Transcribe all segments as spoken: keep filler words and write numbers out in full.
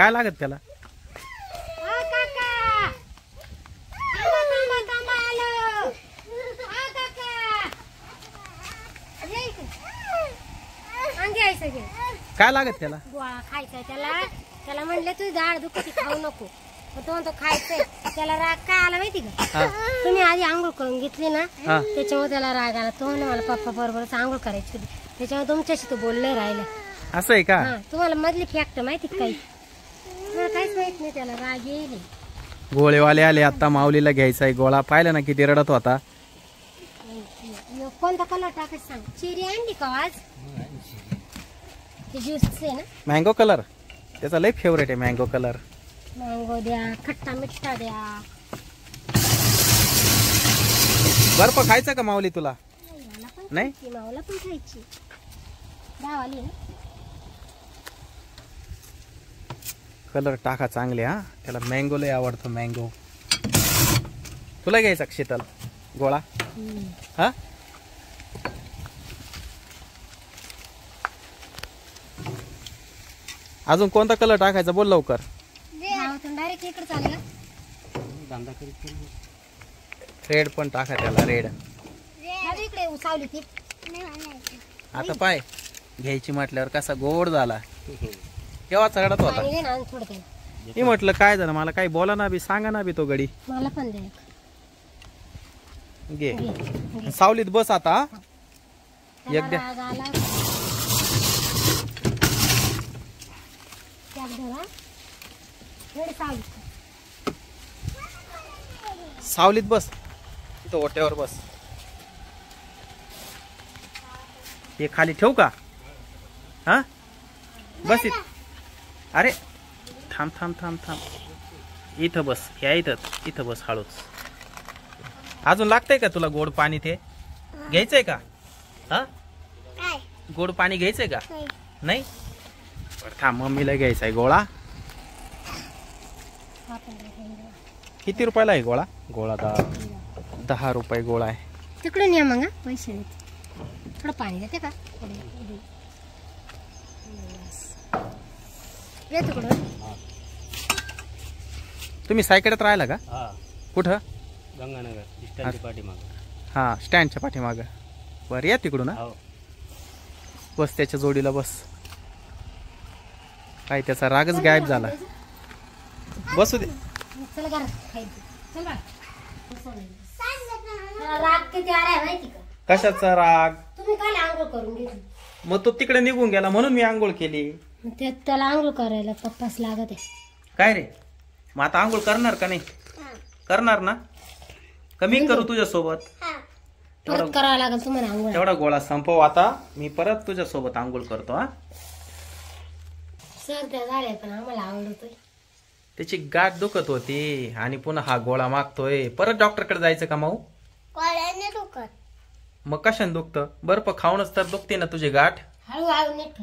काय लागत त्याला? काय लागत त्याला? गोळा खायचा त्याला. त्याला म्हणले तू झाड दुखती खाऊ नको, तो म्हणतो खायचंय. त्याला राग काय आला माहिती का? तुम्ही आधी आंघोळ करून घेतली ना, त्याच्यामुळे त्याला राग आला. तो म्हणे मला पप्पा बरोबरच आंघोळ करायची होती, त्याच्यामुळे तुमच्याशी तो बोलले राहिला. असं आहे का? तुम्हाला मधली फॅक्ट माहिती काही? मला काहीच माहित नाही, त्याला राग येईल. गोळेवाले आले आता, माऊलीला घ्यायचा गोळा. पाहिलं ना किती रडत होता. कोणता कलर टाकायचं सांग. चेरी आणली का आज? ज्यूस आहे ना, मँगो कलर त्याचा लय फेवरेट आहे. Mango colour. मँगो द्या, खट्टा मिठ्ठा द्या. बर्फ खायचा का माऊली तुला? नाही, माऊला पण खायची. दहावाली ना. कलर टाका चांगले. हा, त्याला मँगो लय आवडतो. मँगो तुला घ्यायचा शीतल गोळा? हा, अजून कोणता कलर टाकायचा बोल लवकर. डायरेक्ट इकडे चालेल. रेड पण टाका त्याला. रेड इकडे उसावली ती. आता पाय घ्यायची म्हटल्यावर कसा गोड झाला. केव्हा चढत होता. मी म्हटलं काय झालं, मला काही बोला ना बी, सांगा ना बी तो गडी. मला पण दे. घे सावलीत बस आता. एकदा सावलीत बस, इथं ओट्यावर बस. हे खाली ठेवू का? हा, बस इथं. अरे थांब थांब थांब थांब. इथं बस. या इथं इथं बस हळूच. अजून लागतंय का तुला गोड पाणी? ते घ्यायचंय का? हा, गोड पाणी घ्यायचंय का? नाही. थांब, मम्मीला घ्यायचा आहे गोळा. किती रुपयाला आहे गोळा? गोळा दहा दहा रुपये गोळा आहे. तिकडून या मग. पैसे थोडं पाणी देते का? तुम्ही सायकडत राहिला का? कुठं? गंगानगर स्टँडच्या पाठीमाग. हा, स्टँडच्या पाठीमाग. बरं, या तिकडून. बस त्याच्या जोडीला बस. काय त्याचा रागच गायब झाला. बसू दे. राग किती आलाय माहिती का? कशाचा राग? तुम्ही काय आंघोळ करून घेतली, मग तो तिकडे निघून गेला म्हणून मी आंघोळ केली. ते त्याला आंघोळ करायला पप्पाच लागत आहे. काय रे, मग आता आंघोळ करणार का नाही? करणार ना? कमी करू तुझ्या सोबत? परत करावं लागेल तुम्हाला आंघोळ. तेवढा गोळा संपव आता. मी परत तुझ्या सोबत आंघोळ करतो. हा, सर्द्या झाल्या पण आम्हाला आवडतोय. त्याची गाठ दुखत होती आणि पुन्हा हा गोळा मागतोय. परत डॉक्टरकडे जायचं का माऊ? मग कशाने दुखतं? बर्फ खाऊनच तर दुखते ना तुझी गाठ. हळूहळू नीट.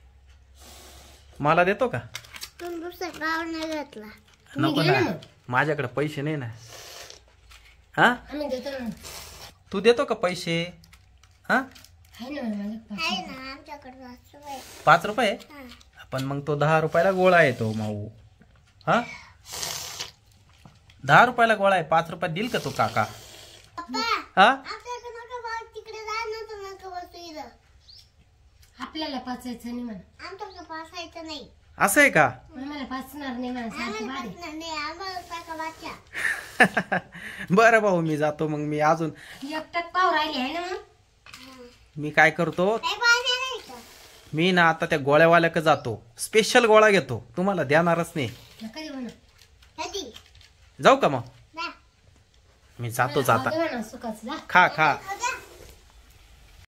मला देतो का? घेतला नको ना, माझ्याकडे पैसे नाही ना. हा, तू देतो का पैसे? हा, पाच रुपये. पण मग तो दहा रुपयाला गोळा येतो माऊ. हा, दहा रुपयाला गोळा आहे. पाच रुपयात देईल का तू काका? हा, आपल्याला पाचायचं नाही म्हणा. आमच्याकडे पाचायचं नाही. असं आहे का? आम्हाला पाचणार नाही म्हणा. बरं भाऊ, मी जातो मग. मी अजून एकटक पाव राहिली आहे ना. मी काय करतो, मी ना आता त्या गोळ्यावाल्याकडे जातो. स्पेशल गोळा घेतो. तुम्हाला देणारच नाही. जाऊ का मग? मी जातो. जाता खा खा.